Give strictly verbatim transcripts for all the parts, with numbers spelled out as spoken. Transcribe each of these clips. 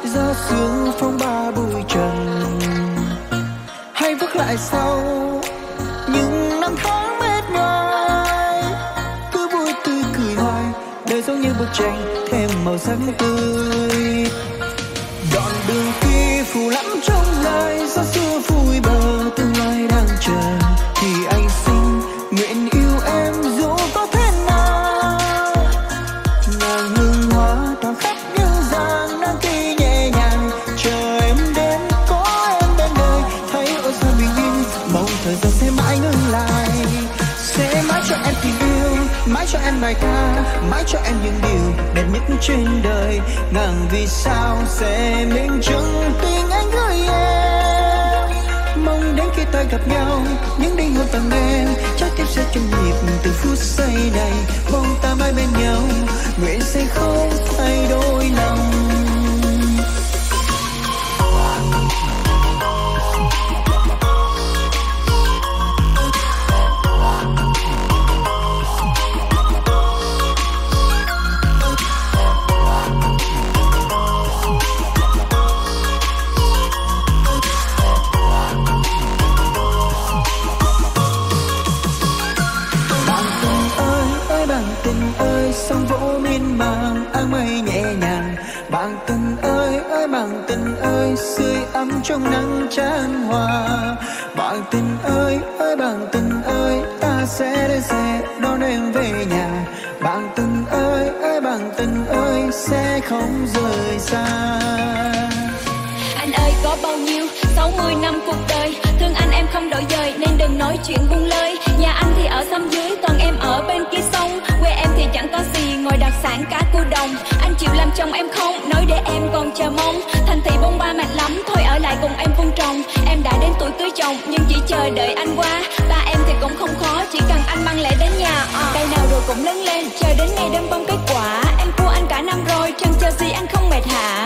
gió sương phong ba bụi trần, hay vác lại sau những năm tháng mệt nhoài, cứ vui tươi cười hoài, đời giống như bức tranh thêm màu sắc tươi. Đoạn đường kia phù lắm trong gai, gió xưa vui bờ tương lai đang chờ, thì anh xin nguyện yêu em dù có thế nào. Ngàn hương hoa tỏa khắp những dáng đang khi nhẹ nhàng, chờ em đến có em bên đời, thấy ôi sao bình yên, mong thời gian sẽ mãi ngừng lại. Sẽ mãi cho em tình yêu, mãi cho em bài ca, mãi cho em những điều đẹp nhất trên đời. Ngàn vì sao sẽ minh chứng tình anh gửi em, mong đến khi ta gặp nhau những đêm hôn tầm em, trái tim sẽ chung nhịp từ phút giây này. Mong ta mãi bên nhau, nguyện sẽ không thay đổi lòng. Sóng vỗ miên man áng mây nhẹ nhàng, bạn tình ơi ơi bạn tình ơi, sưởi ấm trong nắng chan hòa. Bạn tình ơi ơi bạn tình ơi, ta sẽ đến xe đón em về nhà. Bạn tình ơi ơi bạn tình ơi, sẽ không rời xa. Anh ơi có bao nhiêu sáu mươi năm cuộc đời, thương anh em không đổi dời nên đừng nói chuyện buông lơi. Nhà anh thì ở xóm dưới, còn em ở bên kia sông. Quê em thì chẳng có gì ngoài đặc sản cá cua đồng. Anh chịu làm chồng em không, nói để em còn chờ mong. Thành thị bông ba mệt lắm, thôi ở lại cùng em vun trồng. Em đã đến tuổi cưới chồng nhưng chỉ chờ đợi anh qua. Ba em thì cũng không khó, chỉ cần anh mang lễ đến nhà. à. Cây nào rồi cũng lớn lên, chờ đến ngày đơm bông kết quả. Em cua anh cả năm rồi, chẳng chờ gì anh không mệt hả?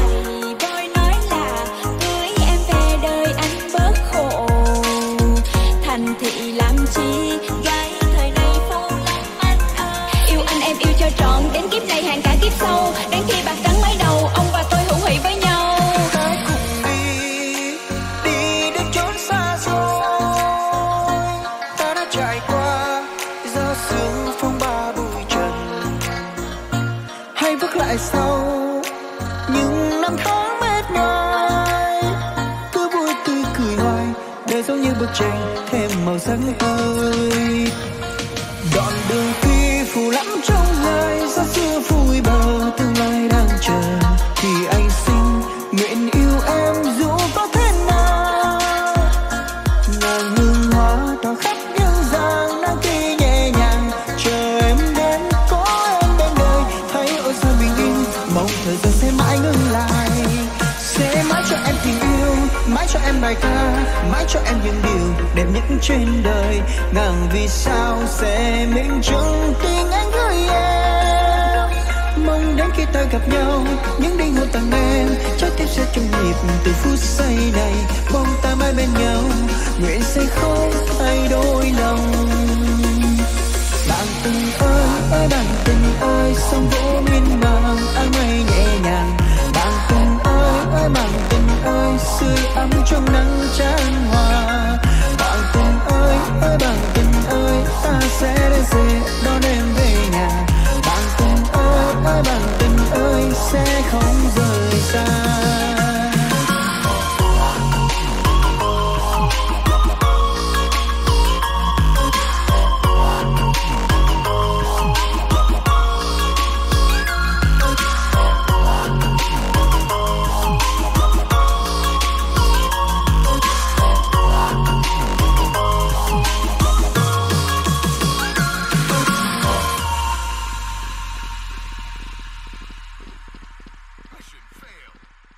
Thành thị làm chi gái thời nay phô lắm anh ơi. Yêu anh em yêu cho trọn đến kiếp này hàng cả kiếp sau, đến khi bạc trắng mấy đầu ông và tôi hữu hỷ với nhau. Ta cùng đi đi đến chốn xa xôi, ta đã trải qua gió sương phong ba bụi trần, hay vác lại sau những năm tháng mệt nhoài, cứ vui tươi cười hoài, đời giống như bức tranh thêm màu sắc tươi. Đoạn đường khi phù lắm trong gai, gió xưa vui bờ tương lai đang chờ, thì anh xin nguyện yêu em dù có thế nào. Ngàn hương hoa tỏa khắp những dáng đang khi nhẹ nhàng, chờ em đến có em bên đời, thấy ôi sao bình yên, mong thời gian sẽ mãi ngừng lại. Sẽ mãi cho em tình yêu, mãi cho em bài ca, mãi cho em những điều đẹp nhất trên đời. Ngàn vì sao sẽ minh chứng tình anh gửi em, mong đến khi ta gặp nhau những đêm hôn tặng em, trái tim sẽ chung nhịp từ phút giây này. Mong ta mãi bên nhau, nguyện sẽ không thay đổi lòng. Bạn tình ơi ơi bạn tình ơi, sóng vỗ miên man áng mây nhẹ nhàng. Bạn tình ơi ơi bạn tình ơi, sưởi ấm trong nắng chan hòa. Bạn tình ơi ơi bạn tình ơi, ta sẽ đến xe đón em về nhà. Bạn tình ơi ơi bạn tình ơi, sẽ không rời xa. Mission failed.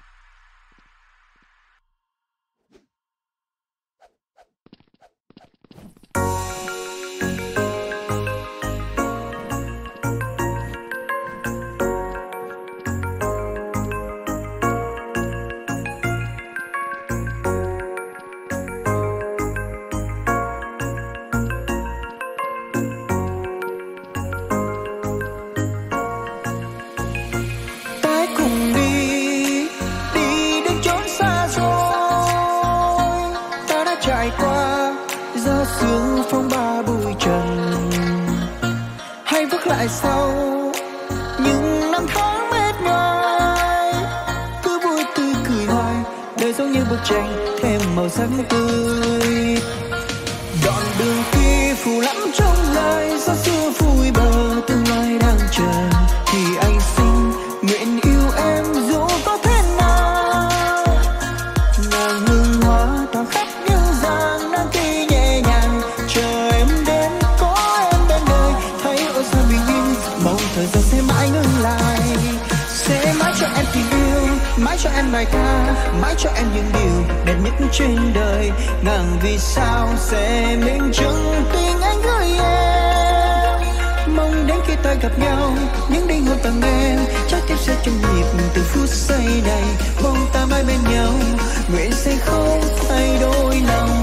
lại sau những năm tháng mệt nhoài, cứ vui tươi cười hoài, đời giống như bức tranh thêm màu sắc tươi. Đoạn đường kia phù lắm trong gai, xa xưa vui bờ tương lai đang chờ, thì anh xin nguyện yêu em dù có thế nào. Ngàn hương hoa tỏa khắp những dáng đang cây nhẹ nhàng, chờ em đến có em bên đời, thấy ôi sao bình yên, mong thời gian sẽ mãi ngừng lại. Sẽ mãi cho em tình yêu, mãi cho em bài ca, mãi cho em những điều đẹp nhất trên đời. Ngàn vì sao sẽ minh chứng tình anh gửi em, mong đến khi ta gặp nhau những đêm hôn tặng em, trái tim sẽ trong nhịp từ phút giây này. Mong ta mãi bên nhau, nguyện sẽ không thay đổi lòng.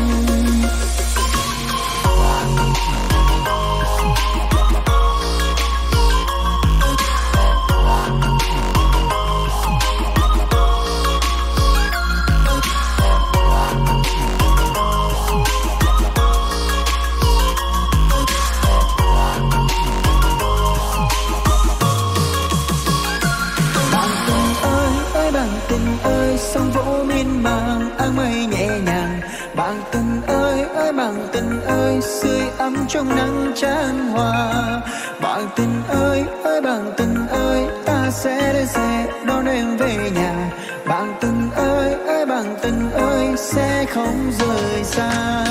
Sóng vỗ miên man áng mây nhẹ nhàng, bạn tình ơi ơi bạn tình ơi, sưởi ấm trong nắng chan hòa. Bạn tình ơi ơi bạn tình ơi, ta sẽ đến xe đón em về nhà. Bạn tình ơi ơi bạn tình ơi, sẽ không rời xa.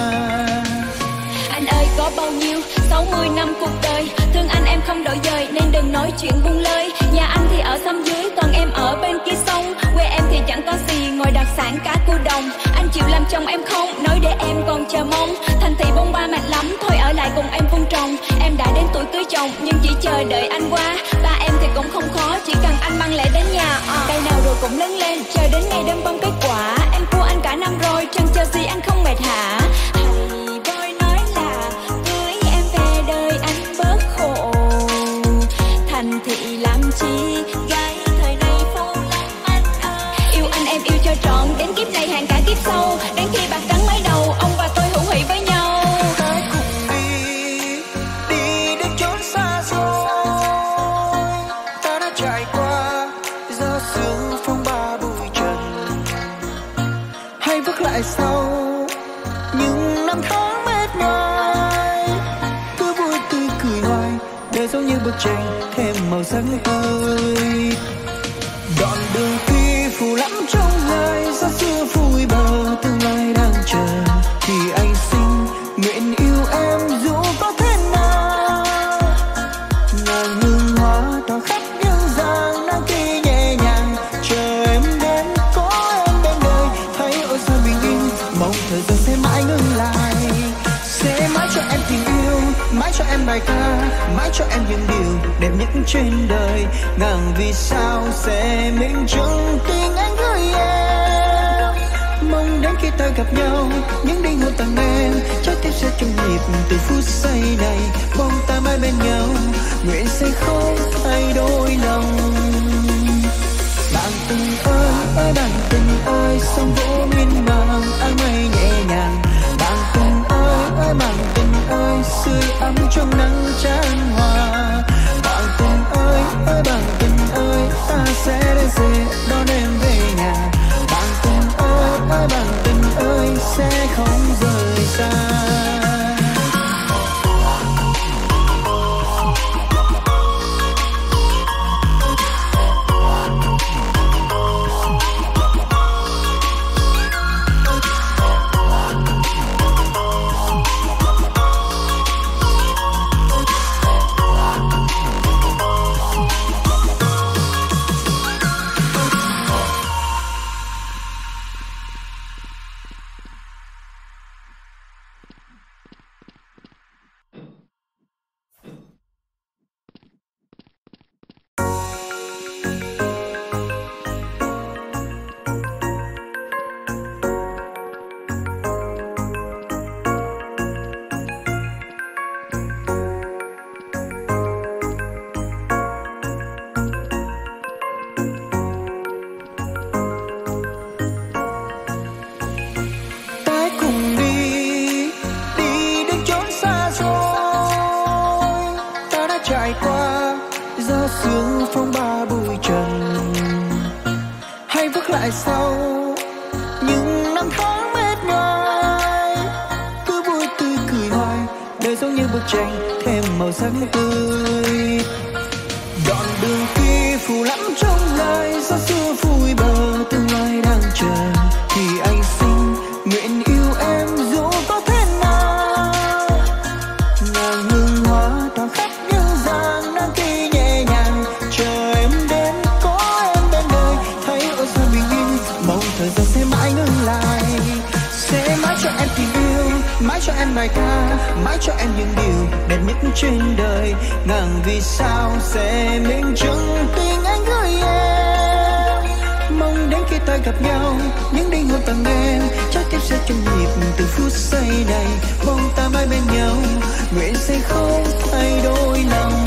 Anh ơi có bao nhiêu sáu mươi năm cuộc đời, thương anh em không đổi dời nên đừng nói chuyện buông lơi. Nhà anh thì ở xóm dưới, còn em ở bên kia sông. Quê em thì chẳng có gì ngoài đặc sản cá cua đồng. Anh chịu làm chồng em không, nói để em còn chờ mong. Thành thị bông ba mệt lắm, thôi ở lại cùng em vun trồng. Em đã đến tuổi cưới chồng nhưng chỉ chờ đợi anh qua. Ba em thì cũng không khó, chỉ cần anh mang lễ đến nhà. à. Cây nào rồi cũng lớn lên, chờ đến ngày đơm bông kết quả. Em cua anh cả năm rồi, chẳng chờ gì anh không mệt hả? Thành thị làm chi, gái thời nay phô lắm anh ơi. Yêu anh em yêu cho trọn, đến kiếp này hàng cả kiếp sau. Đến khi bạc trắng mấy đầu, ông và tôi hữu hỷ với nhau. Hãy cùng đi, đi đến chốn xa xôi. Ta đã trải qua gió sương phong ba bụi trần, hãy bước lại sau những năm tháng mệt nhoài, cứ vui tươi cười hoài, đời giống như bức tranh thêm màu sắc tươi. Đoạn đường kia phù lắm trong gai, xa xưa vui bờ tương lai đang chờ, thì anh xin nguyện yêu em dù có thế nào. Ngàn hương hoa tỏa khắp những dáng đang cây nhẹ nhàng, chờ em đến có em bên đời, thấy ôi sao bình yên, mong thời gian sẽ mãi ngừng lại. Sẽ mãi cho em tình yêu, mãi cho em bài ca, mãi cho em những điều đẹp nhất trên đời. Ngàn vì sao sẽ minh chứng tình anh gửi em, mong đến khi ta gặp nhau những đêm hôn tặng em, trái tim sẽ trong nhịp từ phút giây này. Mong ta mãi bên nhau, nguyện sẽ không thay đổi lòng. Bạn tình ơi ơi bạn tình ơi, sóng vỗ miên man áng mây nhẹ nhàng. Bạn tình ơi ơi bạn tình ơi, sưởi ấm trong nắng chan hòa. Bạn tình ơi ơi bạn tình ơi, ta sẽ đến xe đón em về nhà. Bạn tình ơi ơi bạn tình ơi, sẽ không rời xa. lại sau những năm tháng mệt nhoài, cứ vui tươi cười hoài, đời giống như bức tranh thêm màu sắc tươi. Đoạn đường khi phù lắm trong gai, xa xưa vui bờ tương lai đang chờ, thì anh xin nguyện yêu em dù có thế nào. Ngàn hương hoa tỏa khắp những dáng đang khi nhẹ nhàng, chờ em đến có em bên đời, thấy ôi sao bình yên, mong thời gian sẽ mãi ngừng lại. Sẽ mãi cho em tình yêu, mãi cho em bài ca, mãi cho em những điều đẹp nhất trên đời. Ngàn vì sao sẽ minh chứng tình anh gửi em, mong đến khi ta gặp nhau những đêm hôn tặng em, trái tim sẽ chung nhịp từ phút giây này. Mong ta mãi bên nhau, nguyện sẽ không thay đổi lòng.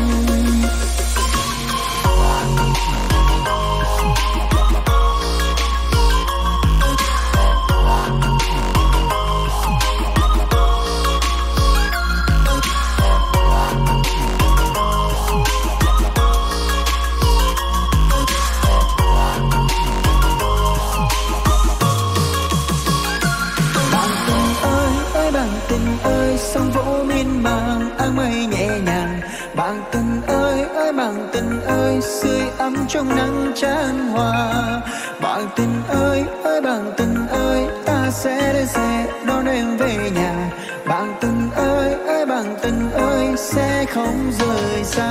Sóng vỗ miên man áng mây nhẹ nhàng, bạn tình ơi ơi bạn tình ơi, sưởi ấm trong nắng chan hòa. Bạn tình ơi ơi bạn tình ơi, ta sẽ đến xe đón em về nhà. Bạn tình ơi ơi bạn tình ơi, sẽ không rời xa.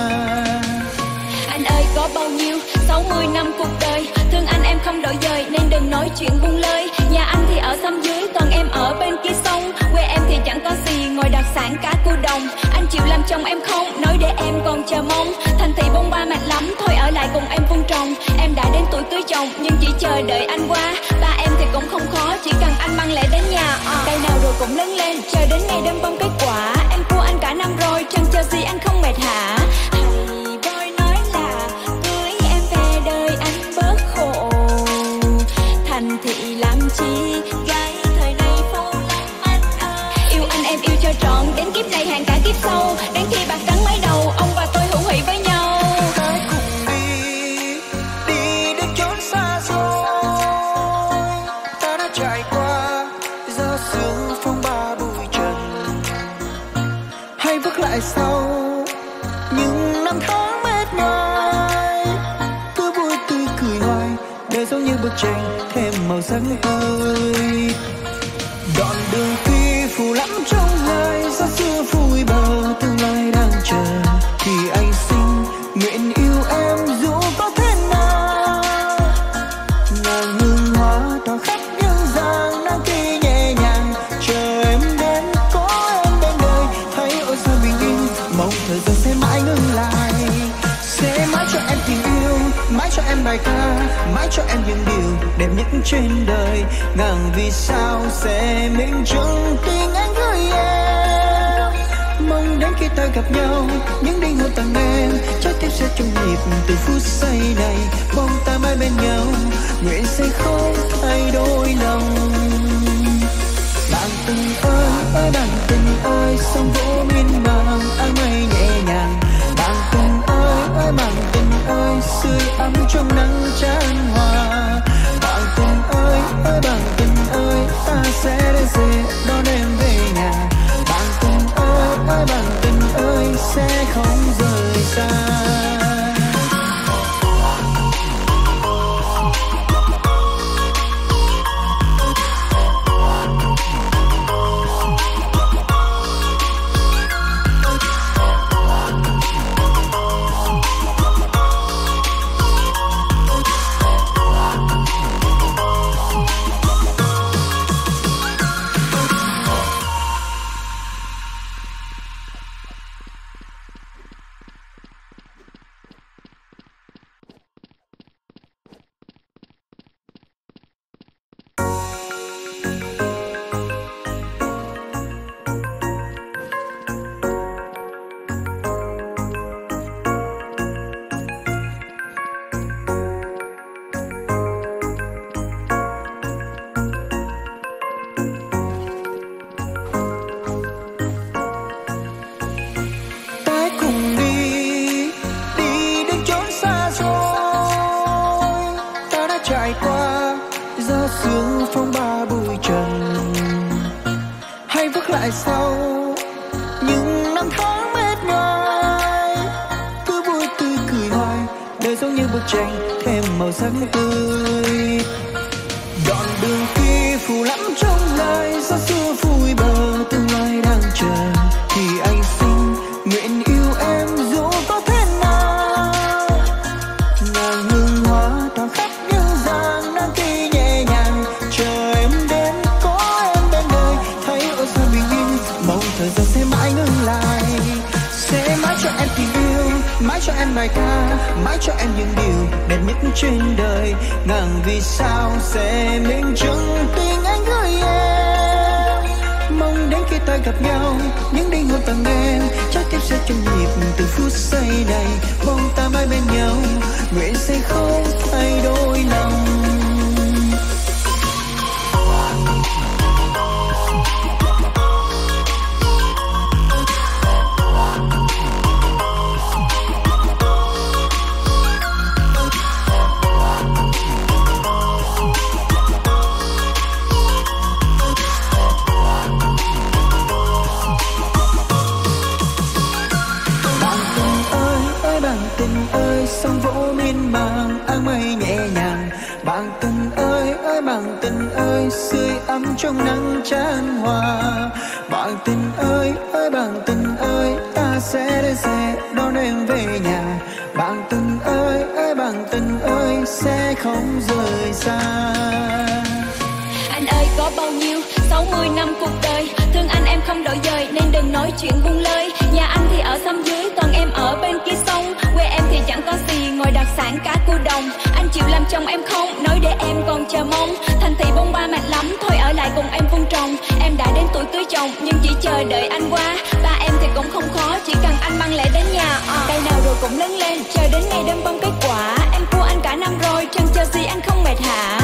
Anh ơi có bao nhiêu sáu mươi năm cuộc đời, thương anh em không đổi dời nên đừng nói chuyện buông lơi. Nhà anh thì ở xóm dưới, còn em ở bên kia sông. Quê em thì chẳng có gì ngoài đặc sản cá cua đồng. Anh chịu làm chồng em không, nói để em còn chờ mong. Thành thị bông ba mệt lắm, thôi ở lại cùng em vun trồng. Em đã đến tuổi cưới chồng nhưng chỉ chờ đợi anh qua. Ba em thì cũng không khó, chỉ cần anh mang lễ đến nhà. à. Cây nào rồi cũng lớn lên, chờ đến ngày đơm bông kết quả. Em cua anh cả năm rồi, chẳng chờ gì anh không mệt hả? Thành thị làm chi gái thời nay phô lắm anh ơi. Yêu anh em yêu cho trọn, đến kiếp này hàng cả kiếp sau. Đến khi bạc trắng mấy đầu, ông và tôi hữu hỷ với nhau. Hãy cùng đi, đi đến chốn xa xôi. Ta đã trải qua gió sương phong ba bụi trần, hay bước lại sau những năm tháng mệt nhoài, cứ vui tươi cười hoài, đời giống như bức tranh thêm màu sắc tươi. Đoạn đường khi phù lắm trong gai, xa xưa vui bờ tương lai đang chờ, thì anh xin nguyện yêu em dù có thế nào. Ngàn hương hoa tỏa khắp những dáng đang khi nhẹ nhàng, chờ em đến có em bên đời, thấy ôi sao bình yên, mong thời gian sẽ mãi ngừng lại. Sẽ mãi cho em tình yêu, mãi cho em bài ca, mãi cho em những điều đẹp nhất trên đời. Ngàn vì sao sẽ minh chứng tình anh gửi em, mong đến khi ta gặp nhau những đêm hôn tặng em, trái tim sẽ chung nhịp từ phút giây này. Mong ta mãi bên nhau, nguyện sẽ không thay đổi lòng. Bạn tình ơi ơi bạn tình ơi, sóng vỗ miên man áng mây nhẹ nhàng. Bạn tình ơi ơi bạn tình ơi, sưởi ấm trong nắng chan hòa. Bạn tình ơi ơi bạn tình ơi, ta sẽ đến xe đón em về nhà. Bạn tình ơi ơi bạn tình ơi, sẽ không rời xa. trải qua gió sương phong ba bụi trần, hay vứt lại sau những năm tháng mệt nhoài. Cứ vui tươi cười hoài, đời giống như bức tranh thêm màu sắc tươi. Đoạn đường khi phù lắm trong gai, gió xưa vui bờ tương lai đang chờ. Thì anh xin nguyện yêu em dù có thế nào. Ngàn hương hoa tỏa khắp những giang đang khi nhẹ nhàng chờ em đến, có em bên đời thấy ôi sao bình yên. Mong thời gian sẽ mãi ngừng lại, sẽ mãi cho em tình yêu, mãi cho em bài ca, mãi cho em những điều đẹp nhất trên đời. Ngàn vì sao sẽ minh chứng tình anh gửi em. Mong đến khi ta gặp nhau, những đêm hôn tặng em, trái tim sẽ chung nhịp từ phút giây này. Mong ta mãi bên nhau, nguyện sẽ không thay đổi lòng. Sóng vỗ miên man áng mây nhẹ nhàng. Bạn tình ơi ơi bạn tình ơi, sưởi ấm trong nắng chan hòa. Bạn tình ơi ơi bạn tình ơi, ta sẽ đến sẽ đón em về nhà. Bạn tình ơi ơi bạn tình ơi, sẽ không rời xa. Anh ơi có bao nhiêu sáu mươi năm cuộc đời, thương anh em không đổi dời nên đừng nói chuyện buông lơi. Nhà anh thì ở xóm dưới, còn em ở bên kia sông. Quê em thì chẳng có gì ngoài đặc sản cá cua đồng. Anh chịu làm chồng em không, nói để em còn chờ mong. Thành thị bông ba mệt lắm, thôi ở lại cùng em vun trồng. Em đã đến tuổi cưới chồng nhưng chỉ chờ đợi anh qua. Ba em thì cũng không khó, chỉ cần anh mang lễ đến nhà. à. Cây nào rồi cũng lớn lên, chờ đến ngày đơm bông kết quả. Em cua anh cả năm rồi, chẳng chờ gì anh không mệt hả?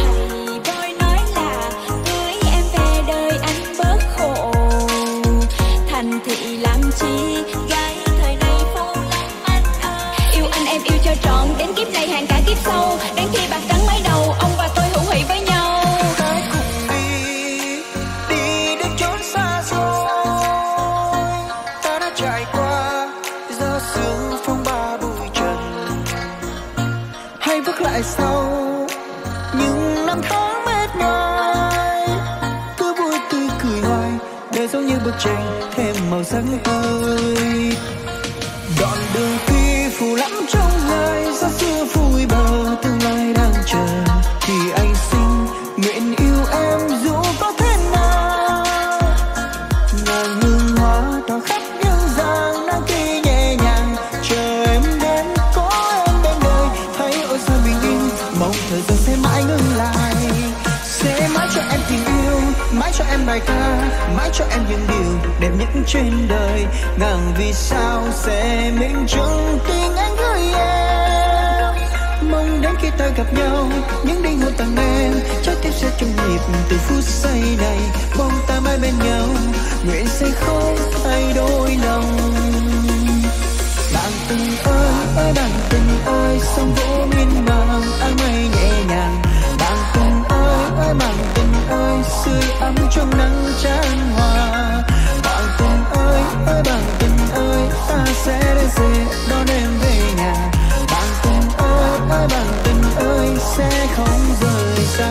Thành thị làm chi, gái thời nay phô lắm anh ơi. Yêu anh em yêu cho trọn, đến kiếp này hàng cả kiếp sau. Đến khi bạc cắn mấy đầu, ông và tôi hữu hỷ với nhau. Hãy cùng đi, đi đến chốn xa xôi. Ta đã trải qua gió sương phong ba bụi trần, hay vứt lại sau những năm tháng mệt nhoài. Cứ vui tươi cười hoài, đời giống như bức tranh thêm màu sắc tươi. Đoạn đường khi phù lắm trong gai, gió xưa vui bờ tương lai đang chờ. Thì anh xin nguyện yêu em dù có thế nào. Ngàn hương hoa tỏa khắp những giang đang khi nhẹ nhàng chờ em đến, có em bên đời thấy ôi sao bình yên. Mong thời gian sẽ mãi ngừng lại, sẽ mãi cho em tình yêu, mãi cho em bài ca, mãi cho em những điều đẹp nhất trên đời. Ngàn vì sao sẽ minh chứng tình anh gửi em. Mong đến khi ta gặp nhau, những đêm hôn tặng em, trái tim sẽ chung nhịp từ phút giây này. Mong ta mãi bên nhau, nguyện sẽ không thay đổi lòng. Bạn tình ơi ơi bạn tình ơi, sóng vỗ miên man áng mây nhẹ nhàng. Bạn tình ơi ơi bạn tình ơi, sưởi ấm trong nắng chan hòa. Bạn tình ơi ơi bạn tình ơi, ta sẽ đến sẽ đón em về nhà. Bạn tình ơi ơi bạn tình ơi, sẽ không rời xa.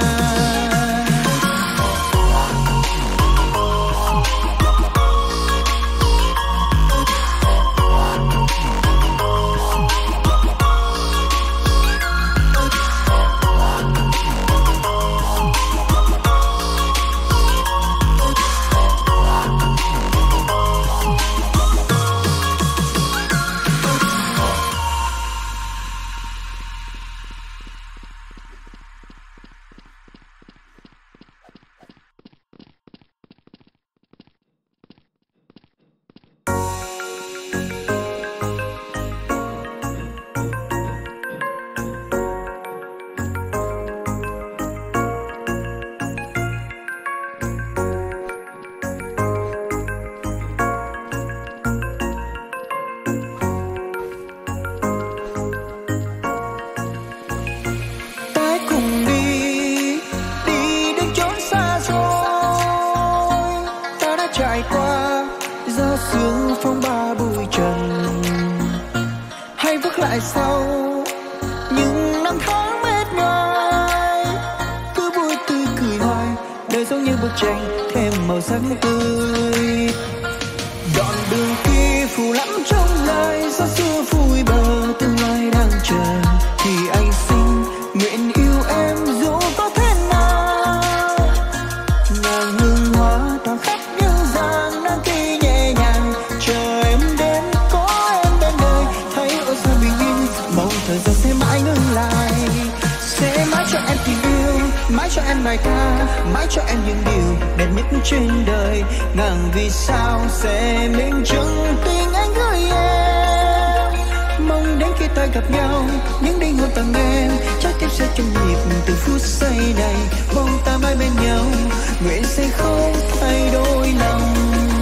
sương phong ba bụi trần, hay vứt lại sau những năm tháng mệt nhoài. Cứ vui tươi cười hoài, đời giống như bức tranh thêm màu sắc tươi. Đoạn đường kia phù lắm trong gai, gió xưa vui bờ tương lai đang chờ. Thì anh xin nguyện yêu em dù có thế nào. Ngàn hương hoa tỏa khắp những dáng nắng kia nhẹ nhàng, chờ em đến có em bên đời. Thấy ôi sao bình yên, mong thời gian sẽ mãi ngừng lại. Sẽ mãi cho em tình yêu, mãi cho em bài ca, mãi cho em những điều đẹp nhất trên đời. Ngàn vì sao sẽ minh chứng tình anh gửi em. Mong đến khi ta gặp nhau, những đêm hôn tặng em, trái tim sẽ chung nhịp từ phút giây này. Mong ta mãi bên nhau, nguyện sẽ không thay đổi lòng.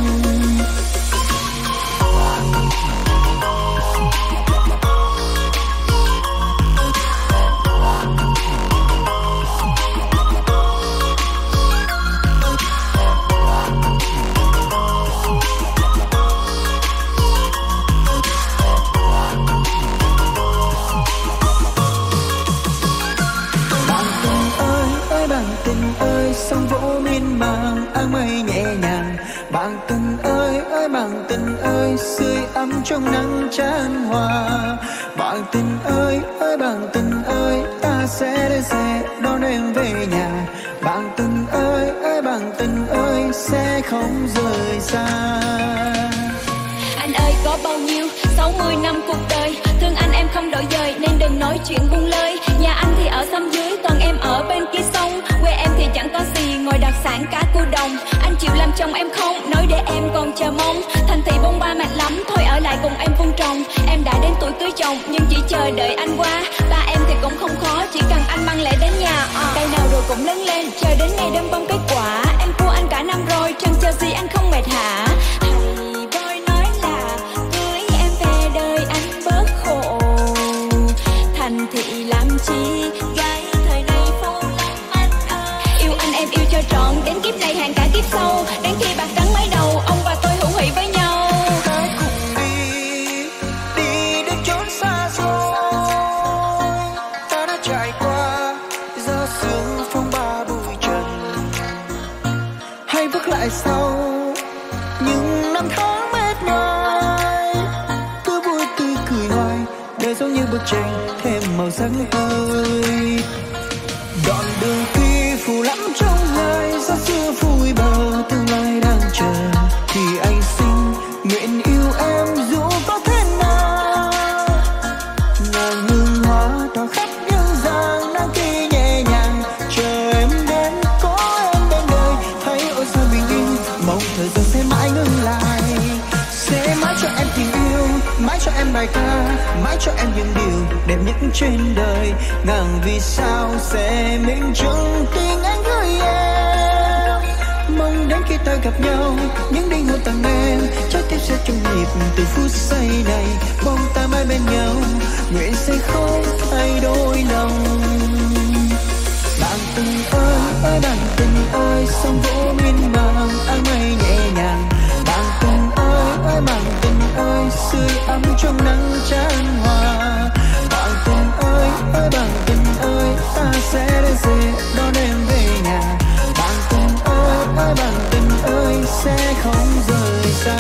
Sóng vỗ miên man áng mây nhẹ nhàng. Bạn tình ơi ơi bạn tình ơi, sưởi ấm trong nắng chan hòa. Bạn tình ơi ơi bạn tình ơi, ta sẽ đến xe đón em về nhà. Bạn tình ơi ơi bạn tình ơi, sẽ không rời xa. Anh ơi có bao nhiêu sáu mươi năm cuộc đời, thương anh em không đổi dời nên đừng nói chuyện buông lơi. Nhà anh thì ở xóm dưới, còn em ở bên kia sông. Quê em thì chẳng có gì ngoài đặc sản cá cua đồng. Anh chịu làm chồng em không, nói để em còn chờ mong. Thành thị bông ba mệt lắm, thôi ở lại cùng em vun trồng. Em đã đến tuổi cưới chồng nhưng chỉ chờ đợi anh qua. Ba em thì cũng không khó, chỉ cần anh mang lễ đến nhà. à. Cây nào rồi cũng lớn lên, chờ đến ngày đơm bông kết quả. Em cua anh cả năm rồi, chẳng chờ gì anh không mệt hả? Thành thị làm chi, gái thời nay phô lắm anh ơi. Yêu anh em yêu cho trọn, đến kiếp này hàng cả kiếp sau. Đến khi bạc trắng mấy đầu, ông và tôi hữu hỷ với nhau. Hãy cùng đi, đi đến chốn xa xôi. Ta đã trải qua gió sương phong ba bụi trần, hay vứt lại sau những năm tháng mệt nhoài. Cứ vui tươi cười hoài, đời giống như bức tranh thêm màu sắc tươi. Đoạn đường kia phù lắm trong gai, gió xưa vui bờ tương lai đang chờ. Thì anh xin nguyện yêu em dù có thế nào. Ngàn hương hoa tỏa khắp những dáng nắng kia nhẹ nhàng, chờ em đến có em bên đời. Thấy ôi sao bình yên, mong thời gian sẽ mãi ngừng lại. Sẽ mãi cho em tình yêu, mãi cho em bài ca, mãi cho em những điều đẹp nhất trên đời. Ngàn vì sao sẽ minh chứng tình anh gửi em. Mong đến khi ta gặp nhau, những đêm hôn tặng em, trái tim sẽ chung nhịp từ phút giây này. Mong ta mãi bên nhau, nguyện sẽ không thay đổi lòng. Bạn tình ơi ơi bạn tình ơi, sóng vỗ miên man áng mây nhẹ nhàng. Bạn tình ơi ơi bạn tình ơi, sưởi ấm trong nắng chan hòa. Bạn tình ơi ơi bạn tình ơi, ta sẽ đến xe đón em về nhà. Bạn tình ơi ơi bạn tình ơi, sẽ không rời xa.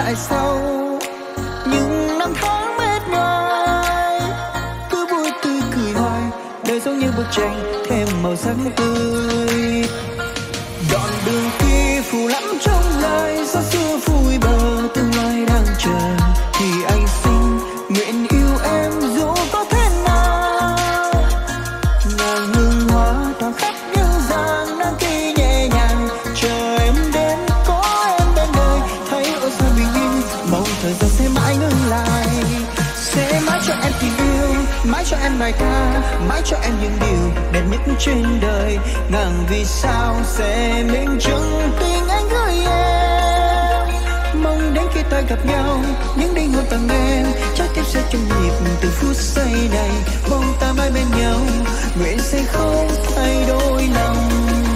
lại sau những năm tháng mệt nhoài. Cứ vui tươi cười hoài, đời giống như bức tranh thêm màu sắc tươi. Đoạn đường kia phù lắm trong lời, gió xưa vui bờ tương lai đang chờ. Thì anh xin nguyện yêu em dù có thế nào. Ngàn hương hoa tỏa khắp những dáng nắng kia nhẹ nhàng, chờ em đến có em bên đời. Thấy ôi sao bình yên, mong thời gian sẽ mãi ngừng lại. Sẽ mãi cho em tình yêu, mãi cho em bài ca, mãi cho em những điều đẹp nhất trên đời. Ngàn vì sao sẽ minh chứng tình anh gửi em. Mong đến khi ta gặp nhau, những đêm hôn tặng em, trái tim sẽ chung nhịp từ phút giây này. Mong ta mãi bên nhau, nguyện sẽ không thay đổi lòng.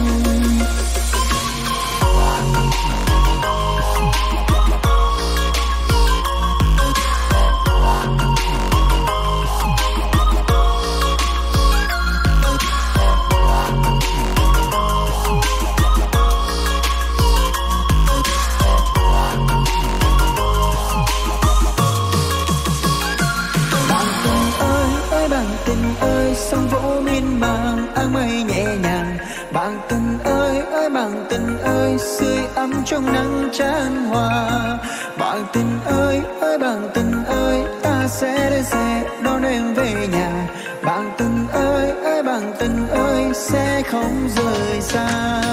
Sóng vỗ miên man áng mây nhẹ nhàng. Bạn tình ơi ơi bạn tình ơi, sưởi ấm trong nắng chan hòa. Bạn tình ơi ơi bạn tình ơi, ta sẽ đến xe đón em về nhà. Bạn tình ơi ơi bạn tình ơi, sẽ không rời xa.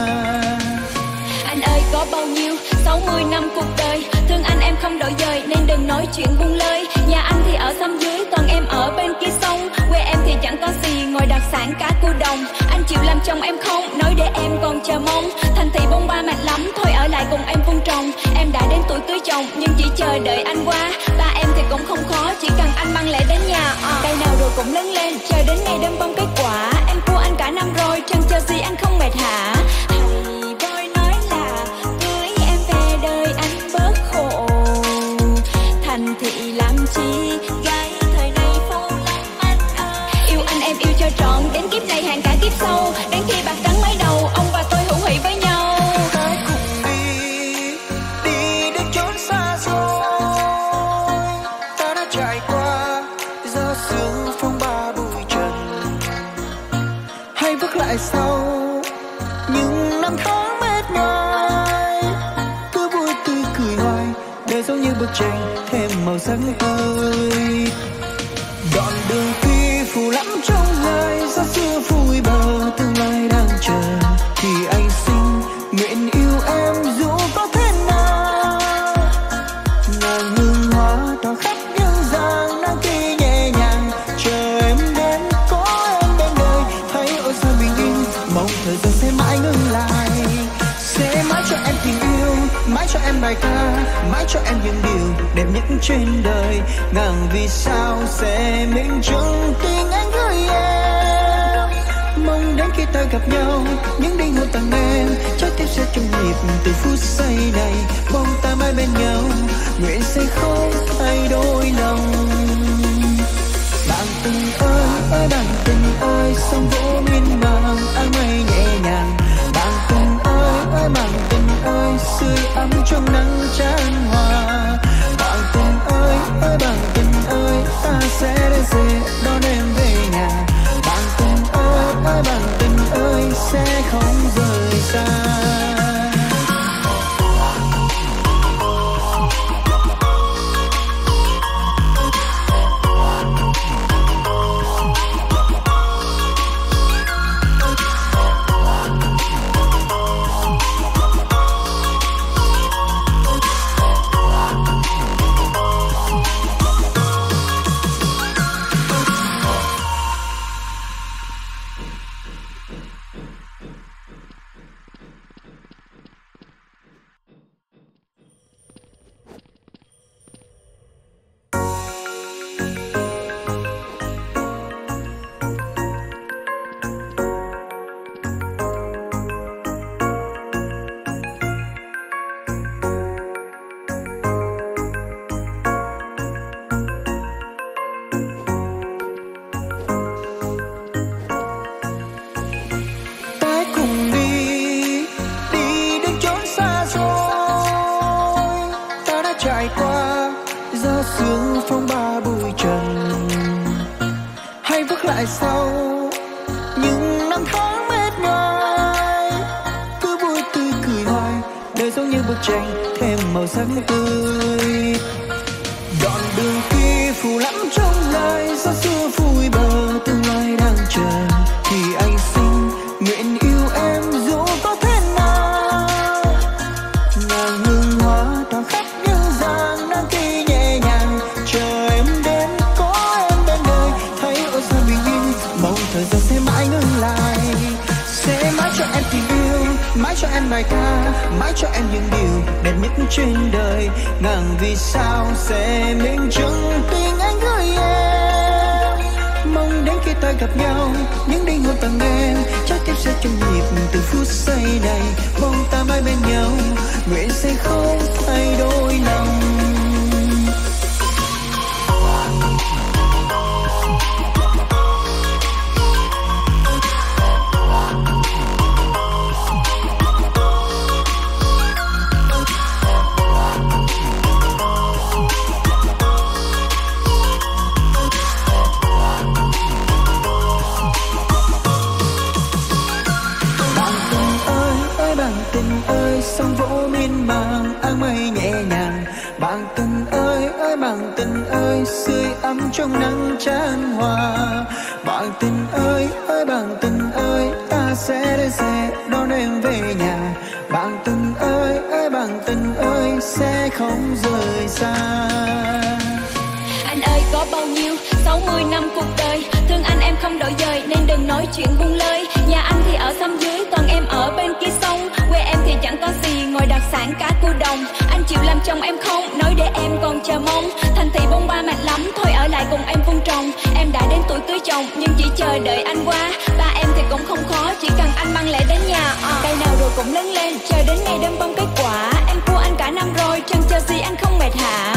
Anh ơi có bao nhiêu sáu mươi năm cuộc đời, thương anh em không đổi dời nên đừng nói chuyện buông lơi. Nhà anh thì ở xóm dưới, còn em ở bên kia sông. Quê em thì chẳng có gì ngoài đặc sản cá cua đồng. Anh chịu làm chồng em không, nói để em còn chờ mong. Thành thị bông ba mệt lắm, thôi ở lại cùng em vun trồng. Em đã đến tuổi cưới chồng nhưng chỉ chờ đợi anh qua. Ba em thì cũng không khó, chỉ cần anh mang lễ đến nhà. à. Cây nào rồi cũng lớn lên, chờ đến ngày đơm bông kết quả. Em cua anh cả năm rồi, chẳng chờ gì anh không mệt hả? Thành thị làm chi gái thời nay phô lắm anh ơi. Yêu anh em yêu cho trọn, đến kiếp này hàng cả kiếp sau. Đến khi bạc trắng mấy đầu, ông và tôi hữu hỷ với nhau. Hãy cùng đi, đi đến chốn xa xôi. Ta đã trải qua gió sương phong ba bụi trần. Hãy bước lại sau những năm tháng mệt nhoài. Cứ vui tươi cười hoài, đời giống như bức tranh thêm màu sắc tươi. Đoạn đường kia phù lắm trong lời, gió xưa vui bờ tương lai đang chờ. Thì anh xin nguyện yêu em dù có thế nào. Ngàn hương hoa tỏa khắp những dáng nắng kia nhẹ nhàng, chờ em đến có em bên đời. Thấy ôi sao bình yên, mong thời gian sẽ mãi ngừng lại. Sẽ mãi cho em tình yêu, mãi cho em bài ca, mãi cho em những điều đẹp nhất trên đời. Ngàn vì sao sẽ minh chứng tình anh gửi em. Mong đến khi ta gặp nhau, những đêm hôn tặng em, trái tim sẽ chung nhịp từ phút giây này. Mong ta mãi bên nhau, nguyện sẽ không thay đổi lòng. Bạn tình ơi ơi bạn tình ơi, sóng vỗ miên man áng mây nhẹ nhàng. Bạn tình ơi ơi bạn tình ơi, sưởi ấm trong nắng chan hòa. Bạn tình ơi ơi bạn tình ơi, ta sẽ đến xe đón em về nhà. Bạn tình ơi ơi bạn tình ơi, sẽ không rời xa. sương phong ba bụi trần, hay vứt lại sau những năm tháng mệt nhoài. Cứ vui tươi cười hoài, đời giống như bức tranh thêm màu sắc tươi. Đoạn đường kia phù lắm trong gai, gió xưa vui bờ tương lai đang chờ. Thì anh xin nguyện yêu em dù có thế nào. Ngàn hương hoa tỏa khắp những giang nắng khi nhẹ nhàng chờ em đến, có em bên đời thấy ôi sao bình yên. Mong thời gian sẽ mãi ngừng lại, sẽ mãi cho em tình yêu, mãi cho em bài ca, mãi cho em những điều đẹp nhất trên đời. Ngàn vì sao sẽ minh chứng tình anh gửi em. Mong đến khi ta gặp nhau, những đêm hôn tặng em, trái tim sẽ chung nhịp từ phút giây này. Mong ta mãi bên nhau, nguyện sẽ không thay đổi lòng. Sóng vỗ miên man áng mây nhẹ nhàng. Bạn tình ơi ơi bạn tình ơi, sưởi ấm trong nắng chan hòa. Bạn tình ơi ơi bạn tình ơi, ta sẽ đến xe đón em về nhà. Bạn tình ơi ơi bạn tình ơi, sẽ không rời xa. Anh ơi có bao nhiêu sáu mươi năm cuộc đời, thương anh em không đổi dời nên đừng nói chuyện buông lơi. Nhà anh thì ở xóm dưới, còn em ở bên kia sông. Quê em thì chẳng có gì ngoài đặc sản cá cua đồng. Anh chịu làm chồng em không, nói để em còn chờ mong. Thành thị bôn ba mệt lắm, thôi ở lại cùng em vun trồng. Em đã đến tuổi cưới chồng nhưng chỉ chờ đợi anh qua. Ba em thì cũng không khó, chỉ cần anh mang lễ đến nhà. à. Cây nào rồi cũng lớn lên, chờ đến ngày đơm bông kết quả. Em cua anh cả năm rồi, chẳng chờ gì anh không mệt hả?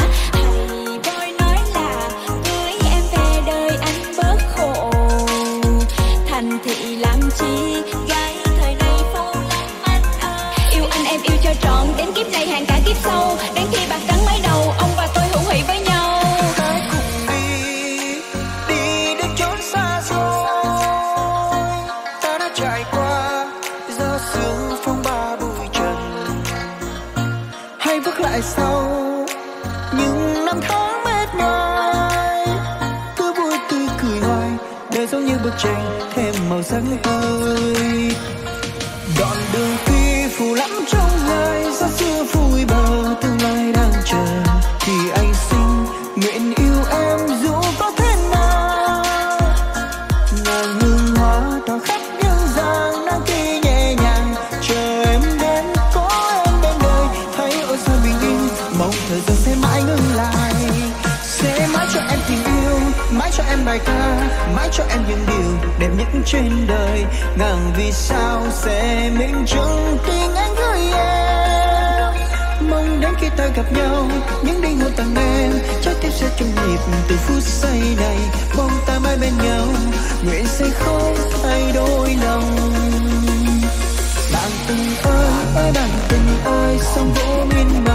Thành thị làm chi, gái thời nay phô lắm anh ơi. Yêu anh em yêu cho trọn, đến kiếp này hàng cả kiếp sau. Đến khi bạc trắng mấy đầu, ông và tôi hữu hỷ với nhau. Hãy cùng đi, đi đến chốn xa xôi. Ta đã trải qua gió sương phong ba bụi trần, hay vứt lại sau những năm tháng mệt nhoài. Cứ vui tươi cười hoài, đời giống như bức tranh thêm màu sắc tươi. Đoạn đường khi phù lắm trong gai, gió xưa vui bờ tương lai đang chờ. Thì anh xin nguyện yêu em dù có thế nào. Ngàn hương hoa tỏa khắp những giang nắng khi nhẹ nhàng chờ em đến, có em bên đời thấy ôi sao bình yên. Mong thời gian sẽ mãi ngừng lại, sẽ mãi cho em tình yêu, mãi cho em bài ca, mãi cho em những điều đẹp nhất trên đời. Ngàn vì sao sẽ minh chứng tình anh gửi em. Mong đến khi ta gặp nhau, những đêm hôn tặng em, trái tim sẽ chung nhịp từ phút giây này. Mong ta mãi bên nhau, nguyện sẽ không thay đổi lòng. Bạn tình ơi ơi bạn tình ơi, sóng vỗ miên man